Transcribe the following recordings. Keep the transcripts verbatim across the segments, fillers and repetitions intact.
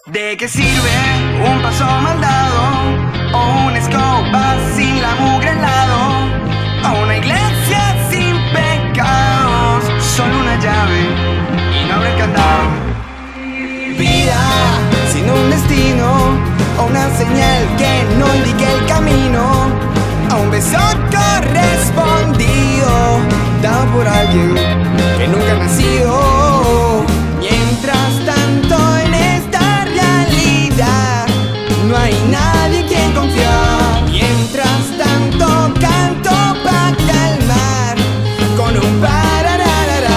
¿De qué sirve un paso mal dado? O una escoba sin la mugre al lado, o una iglesia sin pecados, solo una llave y no abre el candado. Vida sin un destino, o una señal que no indique el camino, o un beso correspondido dado por alguien que nunca ha nacido. Mientras tanto en esta realidad no hay nadie en quien confiar. Mientras tanto canto pa' calmar con un parararara.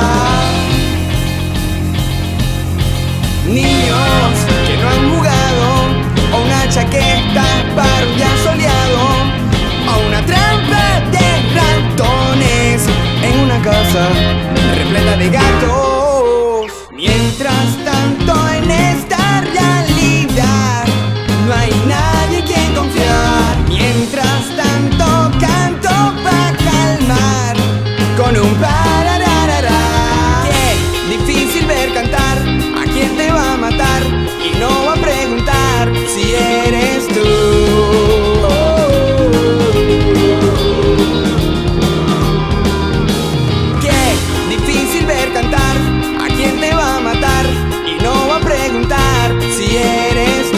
Niños que no han jugado, o una chaqueta para un día soleado, o una trampa de ratones en una casa repleta de gatos. Mientras tanto en esta realidad no hay nadie en quien confiar. Mientras tanto canto pa' calmar con un parararara. Qué difícil ver cantar a quien te va a matar y no va a preguntar si eres tú. Qué difícil ver cantar a quien te va a matar y no va a preguntar si eres tú.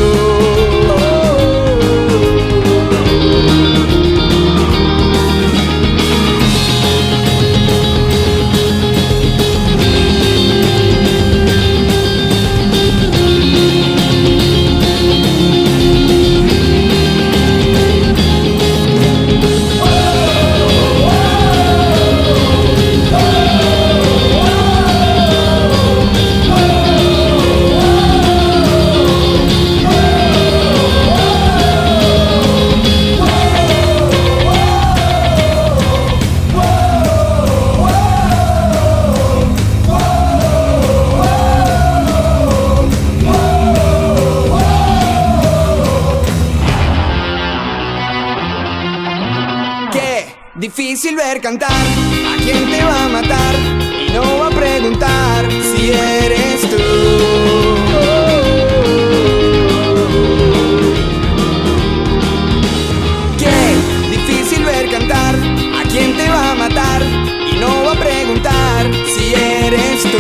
Difícil ver cantar a quien te va a matar y no va a preguntar si eres tú. Qué difícil ver cantar a quien te va a matar y no va a preguntar si eres tú.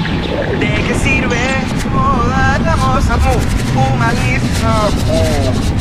¿De qué sirve toda la cosa humanista?